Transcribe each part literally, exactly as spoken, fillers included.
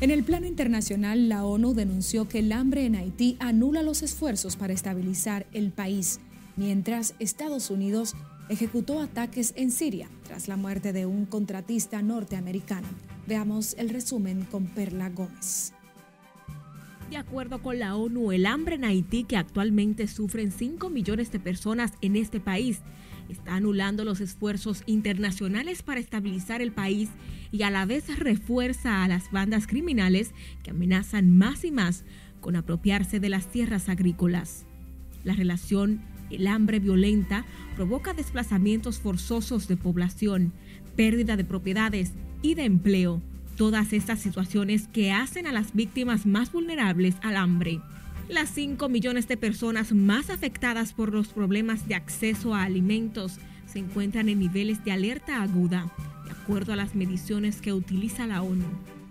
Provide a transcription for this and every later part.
En el plano internacional, la ONU denunció que el hambre en Haití anula los esfuerzos para estabilizar el país, mientras Estados Unidos ejecutó ataques en Siria tras la muerte de un contratista norteamericano. Veamos el resumen con Perla Gómez. De acuerdo con la ONU, el hambre en Haití, que actualmente sufren cinco millones de personas en este país, está anulando los esfuerzos internacionales para estabilizar el país y a la vez refuerza a las bandas criminales que amenazan más y más con apropiarse de las tierras agrícolas. La relación el hambre violenta provoca desplazamientos forzosos de población, pérdida de propiedades y de empleo. Todas estas situaciones que hacen a las víctimas más vulnerables al hambre. Las cinco millones de personas más afectadas por los problemas de acceso a alimentos se encuentran en niveles de alerta aguda, de acuerdo a las mediciones que utiliza la ONU.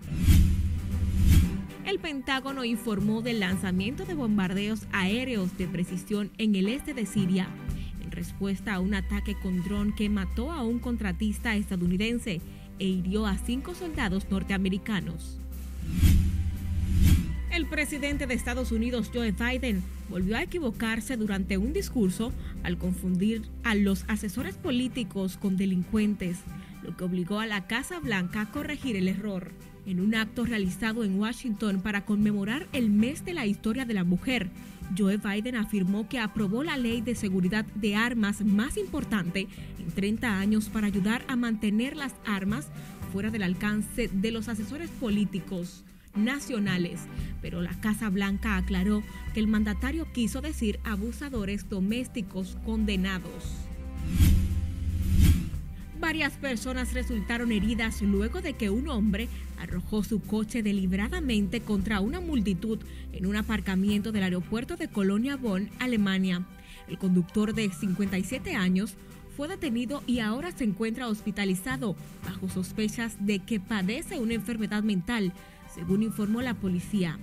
El Pentágono informó del lanzamiento de bombardeos aéreos de precisión en el este de Siria, en respuesta a un ataque con dron que mató a un contratista estadounidense e hirió a cinco soldados norteamericanos. El presidente de Estados Unidos, Joe Biden, volvió a equivocarse durante un discurso al confundir a los asesores políticos con delincuentes, lo que obligó a la Casa Blanca a corregir el error. En un acto realizado en Washington para conmemorar el mes de la historia de la mujer, Joe Biden afirmó que aprobó la ley de seguridad de armas más importante en treinta años para ayudar a mantener las armas fuera del alcance de los asesores políticos nacionales, pero la Casa Blanca aclaró que el mandatario quiso decir abusadores domésticos condenados. Varias personas resultaron heridas luego de que un hombre arrojó su coche deliberadamente contra una multitud en un aparcamiento del aeropuerto de Colonia Bonn, Alemania. El conductor de cincuenta y siete años fue detenido y ahora se encuentra hospitalizado bajo sospechas de que padece una enfermedad mental, según informó la policía.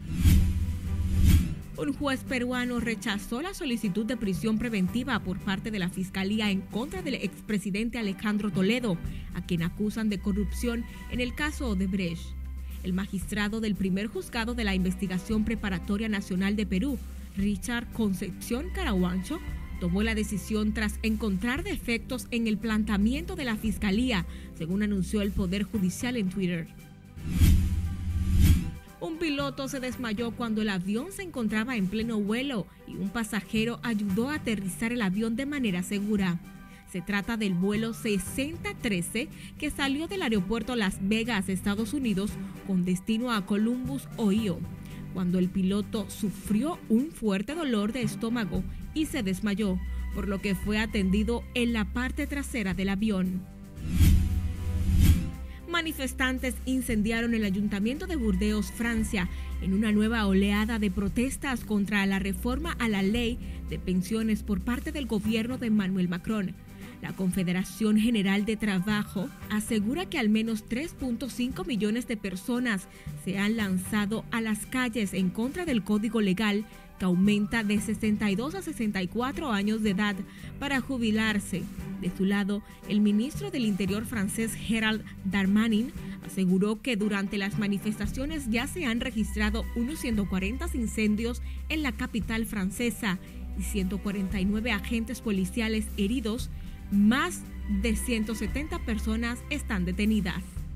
Un juez peruano rechazó la solicitud de prisión preventiva por parte de la Fiscalía en contra del expresidente Alejandro Toledo, a quien acusan de corrupción en el caso Odebrecht. El magistrado del primer juzgado de la Investigación Preparatoria Nacional de Perú, Richard Concepción Caraguancho, tomó la decisión tras encontrar defectos en el planteamiento de la Fiscalía, según anunció el Poder Judicial en Twitter. Un piloto se desmayó cuando el avión se encontraba en pleno vuelo y un pasajero ayudó a aterrizar el avión de manera segura. Se trata del vuelo sesenta trece que salió del aeropuerto Las Vegas, Estados Unidos, con destino a Columbus, Ohio, cuando el piloto sufrió un fuerte dolor de estómago y se desmayó, por lo que fue atendido en la parte trasera del avión. Manifestantes incendiaron el ayuntamiento de Burdeos, Francia, en una nueva oleada de protestas contra la reforma a la ley de pensiones por parte del gobierno de Emmanuel Macron. La Confederación General de Trabajo asegura que al menos tres punto cinco millones de personas se han lanzado a las calles en contra del código legal que aumenta de sesenta y dos a sesenta y cuatro años de edad para jubilarse. De su lado, el ministro del Interior francés Gérald Darmanin aseguró que durante las manifestaciones ya se han registrado unos ciento cuarenta incendios en la capital francesa y ciento cuarenta y nueve agentes policiales heridos. Más de ciento setenta personas están detenidas.